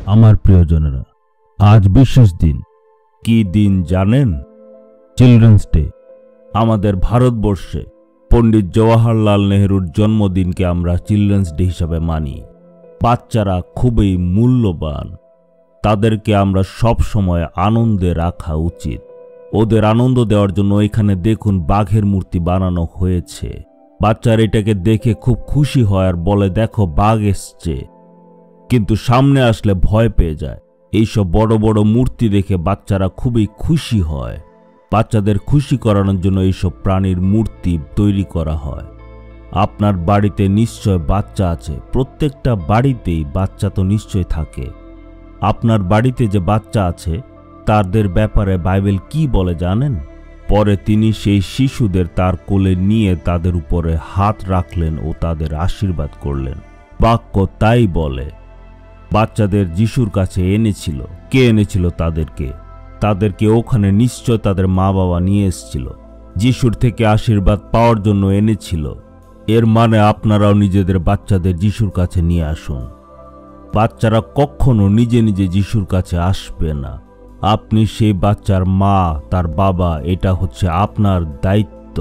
আমার প্রিয়জনেরা, আজ বিশেষ দিন। কি দিন জানেন? Children's day. আমাদের ভারতবর্ষে পণ্ডিত জওয়াহরলাল নেহরুর জন্মদিনকে আমরা চিলড্রেন্স ডে হিসাবে মানি। বাচ্চারা খুবই মূল্যবান, তাদেরকে আমরা সব সময় আনন্দে রাখা উচিত। ওদের আনন্দ দেওয়ার জন্য এখানে দেখুন বাঘের মূর্তি বানানো হয়েছে। বাচ্চারা এটাকে দেখে খুব খুশি হয় আর বলে, দেখো বাঘ এসছে। কিন্তু সামনে আসলে ভয় পেয়ে যায়। এইসব বড় বড় মূর্তি দেখে বাচ্চারা খুবই খুশি হয়। বাচ্চাদের খুশি করানোর জন্য এইসব প্রাণীর মূর্তি তৈরি করা হয়। আপনার বাড়িতে নিশ্চয় বাচ্চা আছে, প্রত্যেকটা বাড়িতেই বাচ্চা তো নিশ্চয় থাকে। আপনার বাড়িতে যে বাচ্চা আছে তাদের ব্যাপারে বাইবেল কি বলে জানেন? পরে তিনি সেই শিশুদের তার কোলে নিয়ে তাদের উপরে হাত রাখলেন ও তাদের আশীর্বাদ করলেন। বাক্য তাই বলে। বাচ্চাদের যিশুর কাছে এনেছিল। কে এনেছিল তাদেরকে ওখানে নিশ্চয় তাদের মা বাবা নিয়ে এসেছিল। যিশুর থেকে আশীর্বাদ পাওয়ার জন্য এনেছিল। এর মানে আপনারাও নিজেদের বাচ্চাদের যিশুর কাছে নিয়ে আসুন। বাচ্চারা কখনো নিজে নিজে যিশুর কাছে আসবে না। আপনি সেই বাচ্চার মা, তার বাবা, এটা হচ্ছে আপনার দায়িত্ব।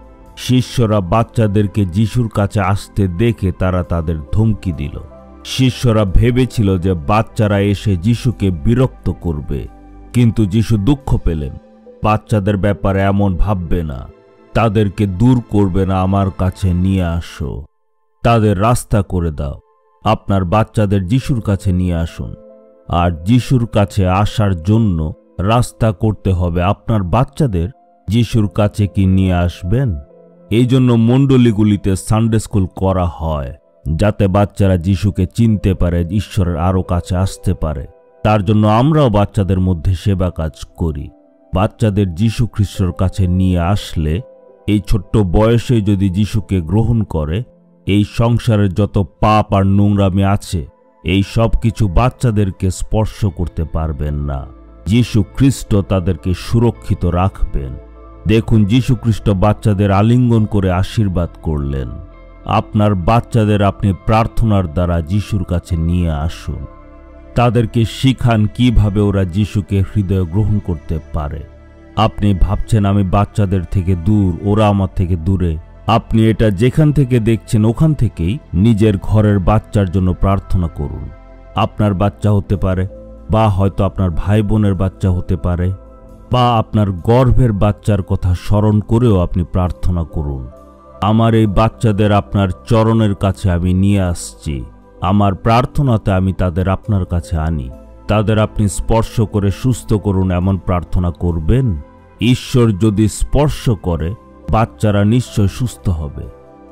শিষ্যরা বাচ্চাদেরকে যিশুর কাছে আসতে দেখে তারা তাদের ধমকি দিল। শিষ্যরা ভেবেছিল যে বাচ্চারা এসে যিশুকে বিরক্ত করবে, কিন্তু যিশু দুঃখ পেলেন। বাচ্চাদের ব্যাপারে এমন ভাববে না, তাদেরকে দূর করবে না, আমার কাছে নিয়ে আসো, তাদের রাস্তা করে দাও। আপনার বাচ্চাদের যিশুর কাছে নিয়ে আসুন। আর যিশুর কাছে আসার জন্য রাস্তা করতে হবে আপনার বাচ্চাদের। যিশুর কাছে কি নিয়ে আসবেন? এই জন্য মণ্ডলীগুলিতে সানডে স্কুল করা হয়, যাতে বাচ্চারা যিশুকে চিনতে পারে, ঈশ্বরের আরো কাছে আসতে পারে। তার জন্য আমরাও বাচ্চাদের মধ্যে সেবা কাজ করি। বাচ্চাদের যিশু খ্রিস্টর কাছে নিয়ে আসলে, এই ছোট্ট বয়সে যদি যিশুকে গ্রহণ করে, এই সংসারের যত পাপ আর নোংরামি আছে এই সব কিছু বাচ্চাদেরকে স্পর্শ করতে পারবেন না। যিশু খ্রিস্ট তাদেরকে সুরক্ষিত রাখবেন। দেখুন, যিশু খ্রিস্ট বাচ্চাদের আলিঙ্গন করে আশীর্বাদ করলেন। আপনার বাচ্চাদের আপনি প্রার্থনার দ্বারা যিশুর কাছে নিয়ে আসুন। তাদেরকে শিখান কিভাবে ওরা যিশুকে হৃদয়ে গ্রহণ করতে পারে। আপনি ভাবছেন আমি বাচ্চাদের থেকে দূর, ওরা আমার থেকে দূরে। আপনি এটা যেখান থেকে দেখছেন ওখান থেকেই নিজের ঘরের বাচ্চার জন্য প্রার্থনা করুন। আপনার বাচ্চা হতে পারে, বা হয়তো আপনার ভাই বোনের বাচ্চা হতে পারে, বা আপনার গর্ভের বাচ্চার কথা স্মরণ করেও আপনি প্রার্থনা করুন। আমার এই বাচ্চাদের আপনার চরণের কাছে আমি নিয়ে আসছি। আমার প্রার্থনাতে আমি তাদের আপনার কাছে আনি। তাদের আপনি স্পর্শ করে সুস্থ করুন, এমন প্রার্থনা করবেন। ঈশ্বর যদি স্পর্শ করে, বাচ্চারা নিশ্চয় সুস্থ হবে।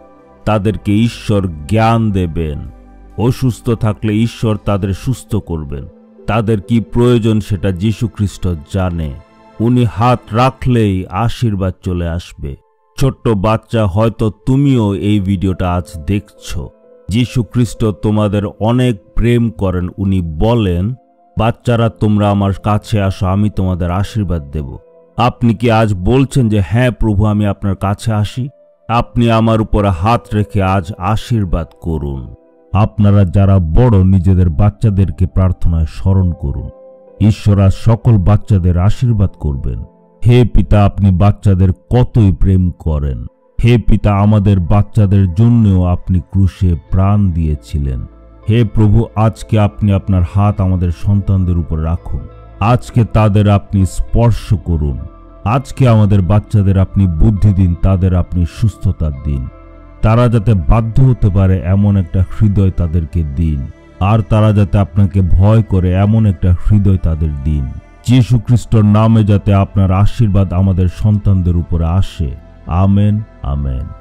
তাদেরকে ঈশ্বর জ্ঞান দেবেন। অসুস্থ থাকলে ঈশ্বর তাদের সুস্থ করবেন। তাদের কি প্রয়োজন সেটা যিশু খ্রিস্ট জানে। উনি হাত রাখলেই আশীর্বাদ চলে আসবে। ছোট্ট বাচ্চা, হয়তো তুমিও এই ভিডিওটা আজ দেখছো। যিশু খ্রিস্ট তোমাদের অনেক প্রেম করেন। উনি বলেন, বাচ্চারা তোমরা আমার কাছে আসো, আমি তোমাদের আশীর্বাদ দেব। আপনি কি আজ বলছেন যে হ্যাঁ প্রভু, আমি আপনার কাছে আসি? আপনি আমার উপরে হাত রেখে আজ আশীর্বাদ করুন। আপনারা যারা বড়, নিজেদের বাচ্চাদেরকে প্রার্থনায় স্মরণ করুন। ঈশ্বর আজ সকল বাচ্চাদের আশীর্বাদ করবেন। হে পিতা, আপনি বাচ্চাদের কতই প্রেম করেন। হে পিতা, আমাদের বাচ্চাদের জন্যও আপনি ক্রুশে প্রাণ দিয়েছিলেন। হে প্রভু, আজকে আপনি আপনার হাত আমাদের সন্তানদের উপর রাখুন। আজকে তাদের আপনি স্পর্শ করুন। আজকে আমাদের বাচ্চাদের আপনি বুদ্ধি দিন, তাদের আপনি সুস্থতা দিন। তারা যাতে বাধ্য হতে পারে এমন একটা হৃদয় তাদেরকে দিন। আর তারা যাতে আপনাকে ভয় করে এমন একটা হৃদয় তাদের দিন। যিশু খ্রিস্টর নামে যাতে আপনার আশীর্বাদ আমাদের সন্তানদের উপরে আসে। Amen, amen.